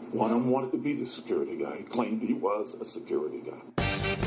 One of them wanted to be the security guy. He claimed he was a security guy.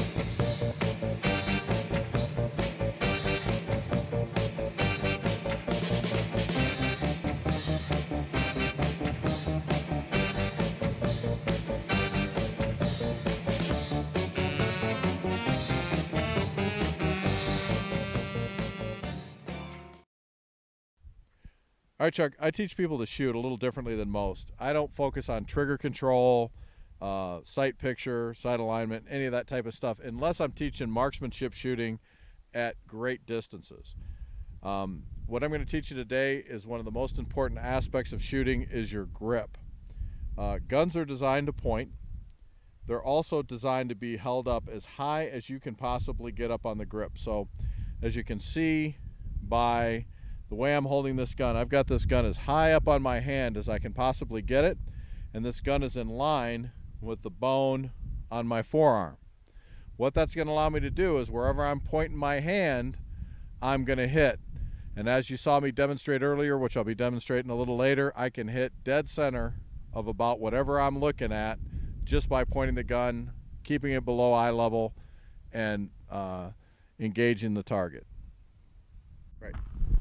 All right, Chuck, I teach people to shoot a little differently than most. I don't focus on trigger control, sight picture, sight alignment, any of that type of stuff, unless I'm teaching marksmanship shooting at great distances. What I'm going to teach you today is one of the most important aspects of shooting is your grip. Guns are designed to point. They're also designed to be held up as high as you can possibly get up on the grip. So as you can see by the way I'm holding this gun, I've got this gun as high up on my hand as I can possibly get it, and this gun is in line with the bone on my forearm. What that's going to allow me to do is wherever I'm pointing my hand, I'm going to hit. And as you saw me demonstrate earlier, which I'll be demonstrating a little later, I can hit dead center of about whatever I'm looking at just by pointing the gun, keeping it below eye level, and engaging the target. Right.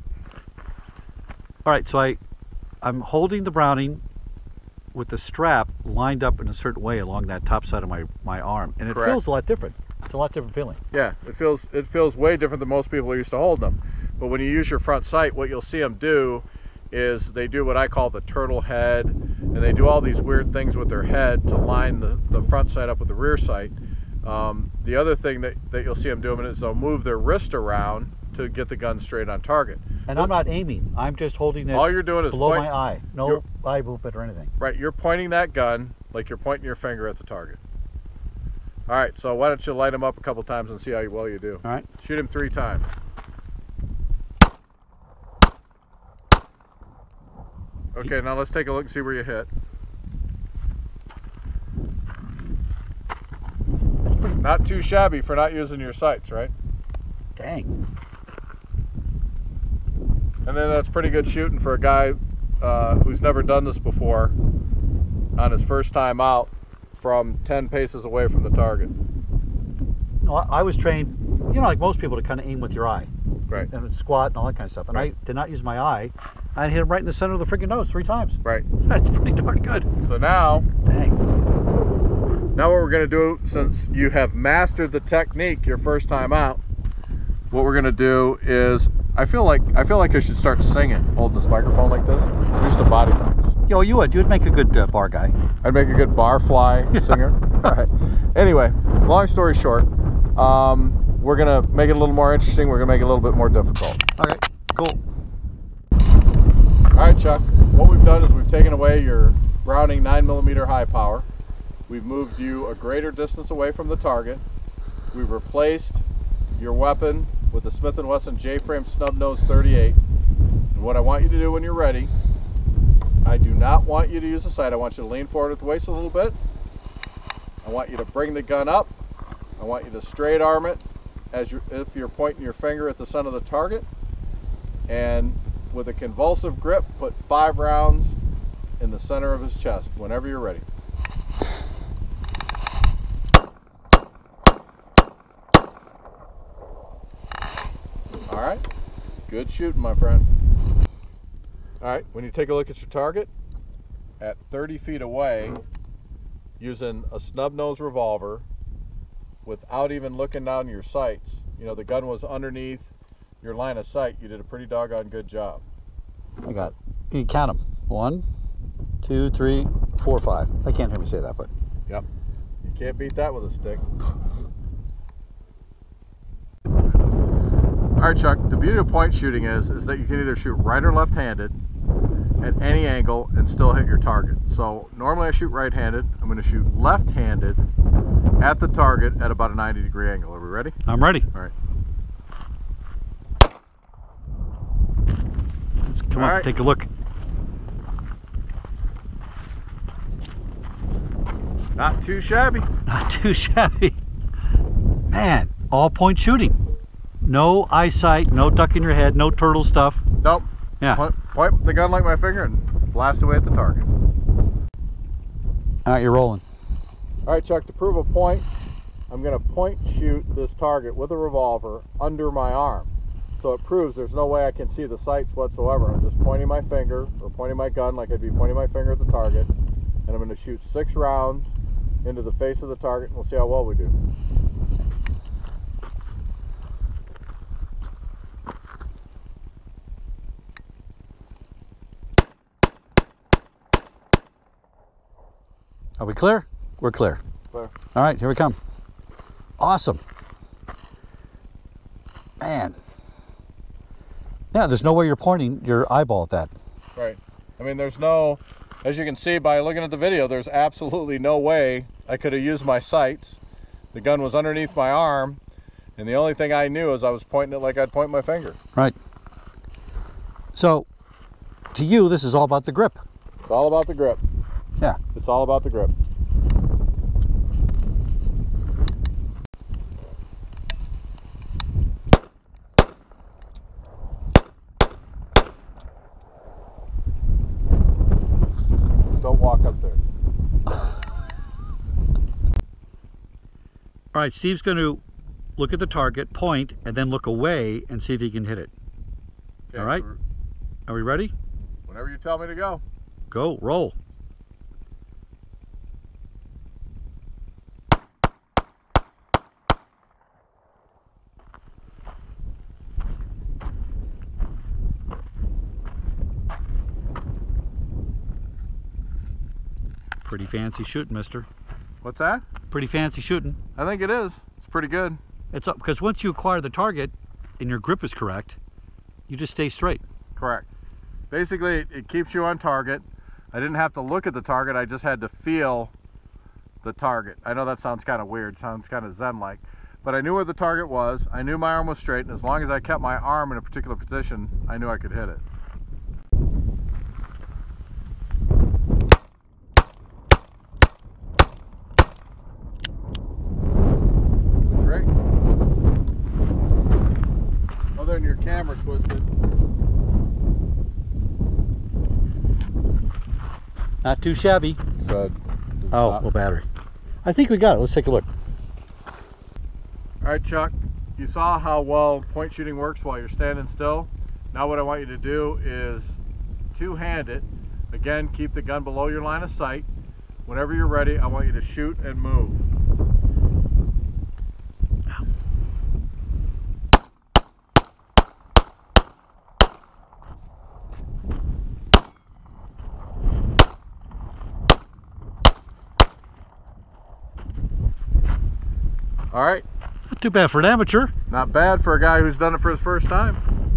All right, so I'm holding the Browning with the strap lined up in a certain way along that top side of my arm, and it Correct. feels a lot different. It's a lot different feeling. Yeah, it feels way different than most people are used to holding them. But when you use your front sight, what you'll see them do is they do what I call the turtle head, and they do all these weird things with their head to line the front sight up with the rear sight. The other thing that you'll see them doing is they'll move their wrist around to get the gun straight on target. And I'm not aiming. I'm just holding this all you're doing is below my eye. No eye movement or anything. Right, you're pointing that gun like you're pointing your finger at the target. All right, so why don't you light him up a couple times and see how well you do. All right. Shoot him 3 times. Okay, now let's take a look and see where you hit. Not too shabby for not using your sights, right? Dang. And then that's pretty good shooting for a guy who's never done this before on his first time out from 10 paces away from the target. No, I was trained, you know, like most people, to kind of aim with your eye. Right. And squat and all that kind of stuff. And right. I did not use my eye. I hit him right in the center of the freaking nose 3 times. Right. That's pretty darn good. So now, dang. Now what we're going to do, since you have mastered the technique your first time out, what we're going to do is, I feel like I should start singing, holding this microphone like this. I'm used to body parts. Yo, you would. You'd make a good bar guy. I'd make a good bar fly singer. All right. Anyway, long story short, we're going to make it a little more interesting. We're going to make it a little bit more difficult. Okay, cool. All right, Chuck. What we've done is we've taken away your Browning 9mm high power. We've moved you a greater distance away from the target. We've replaced your weapon with the Smith & Wesson J-frame snub nose 38. And what I want you to do when you're ready, I do not want you to use the sight. I want you to lean forward at the waist a little bit. I want you to bring the gun up. I want you to straight arm it as if you're pointing your finger at the center of the target. And with a convulsive grip, put 5 rounds in the center of his chest whenever you're ready. All right, good shooting, my friend. All right, when you take a look at your target, at 30 feet away, using a snub nose revolver, without even looking down your sights, you know, the gun was underneath your line of sight, you did a pretty doggone good job. I got, you count them. 1, 2, 3, 4, 5. I can't hear me say that, but. Yep, you can't beat that with a stick. All right, Chuck, the beauty of point shooting is that you can either shoot right or left-handed at any angle and still hit your target. So normally I shoot right-handed. I'm going to shoot left-handed at the target at about a 90-degree angle. Are we ready? I'm ready. All right. Come on, take a look. Not too shabby. Not too shabby. Man, all point shooting. No eyesight, no ducking your head, no turtle stuff. Nope. Yeah. Point the gun like my finger and blast away at the target. All right, you're rolling. All right, Chuck, to prove a point, I'm going to point shoot this target with a revolver under my arm. So it proves there's no way I can see the sights whatsoever. I'm just pointing my finger, or pointing my gun like I'd be pointing my finger at the target, and I'm going to shoot 6 rounds into the face of the target, and we'll see how well we do. Are we clear? We're clear. Clear. All right, here we come. Awesome. Man. Yeah, there's no way you're pointing your eyeball at that. Right. I mean, there's no, as you can see by looking at the video, there's absolutely no way I could have used my sights. The gun was underneath my arm, and the only thing I knew is I was pointing it like I'd point my finger. Right. So, to you, this is all about the grip. It's all about the grip. Yeah. It's all about the grip. Don't walk up there. All right, Steve's going to look at the target, point, and then look away and see if he can hit it. Okay, all right? so are we ready? whenever you tell me to go. Go, roll. Pretty fancy shooting, mister. What's that? Pretty fancy shooting. I think it is. It's pretty good. It's up because once you acquire the target and your grip is correct, you just stay straight. Correct. Basically, it keeps you on target. I didn't have to look at the target. I just had to feel the target. I know that sounds kind of weird. Sounds kind of zen-like. But I knew where the target was. I knew my arm was straight. And as long as I kept my arm in a particular position, I knew I could hit it. Great. Other than your camera twisted. Not too shabby. So, oh, well, battery. I think we got it. Let's take a look. All right, Chuck, you saw how well point shooting works while you're standing still. Now what I want you to do is two-hand it. Again, keep the gun below your line of sight. Whenever you're ready, I want you to shoot and move. All right. Not too bad for an amateur. Not bad for a guy who's done it for his first time.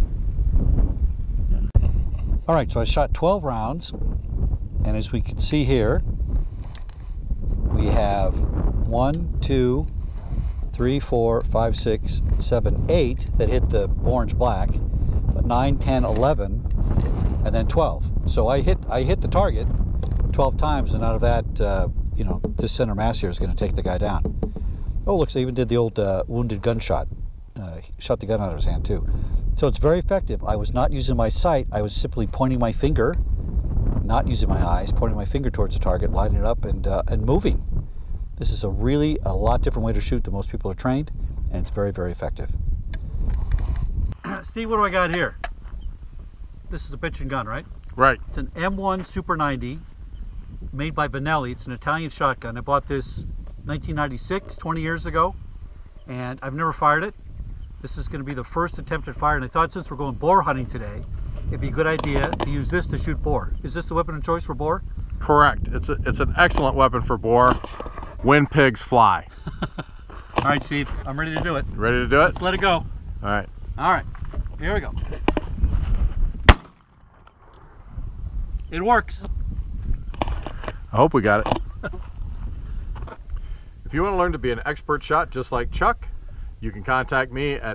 All right, so I shot 12 rounds, and as we can see here, we have 1, 2, 3, 4, 5, 6, 7, 8 that hit the orange black, but 9, 10, 11, and then 12. So I hit the target 12 times, and out of that, you know, this center mass here is going to take the guy down. Oh, looks, I even did the old wounded gunshot. Shot the gun out of his hand too. So it's very effective. I was not using my sight. I was simply pointing my finger, not using my eyes, pointing my finger towards the target, lining it up, and moving. This is a lot different way to shoot than most people are trained, and it's very, very effective. Steve, what do I got here? This is a pitch and gun, right? Right. It's an M1 Super 90 made by Benelli. It's an Italian shotgun. I bought this 1996, 20 years ago, and I've never fired it. This is going to be the first attempt at fire, and I thought since we're going boar hunting today, it'd be a good idea to use this to shoot boar. Is this the weapon of choice for boar? Correct. It's an excellent weapon for boar when pigs fly. All right, Steve, I'm ready to do it. Ready to do it? Let's let it go. All right. All right, here we go. It works. I hope we got it. If you want to learn to be an expert shot just like Chuck, you can contact me at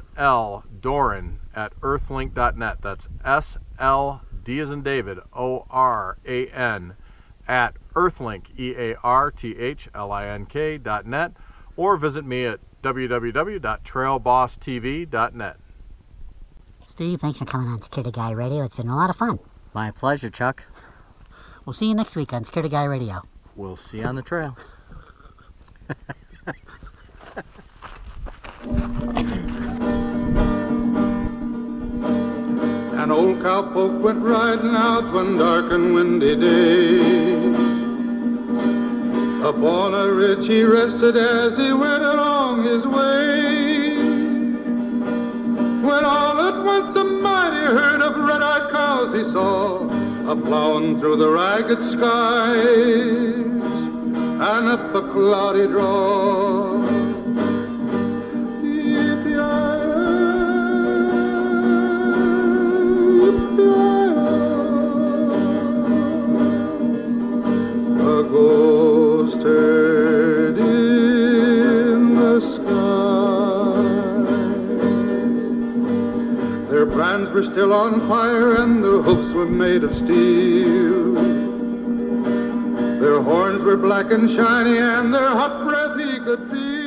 sldoran@earthlink.net. That's SLD as in David, ORAN at earthlink, EARTHLINK.net, or visit me at www.trailbosstv.net. Steve, thanks for coming on Security Guy Radio. It's been a lot of fun. My pleasure, Chuck. We'll see you next week on Security Guy Radio. We'll see you on the trail. An old cowpoke went riding out one dark and windy day. Upon a ridge he rested as he went along his way. When all at once a mighty herd of red-eyed cows he saw, a-plowing through the ragged skies and up a cloudy draw. A ghost herd in the sky. Their brands were still on fire and their hoofs were made of steel. Their horns were black and shiny and their hot breath he could feel.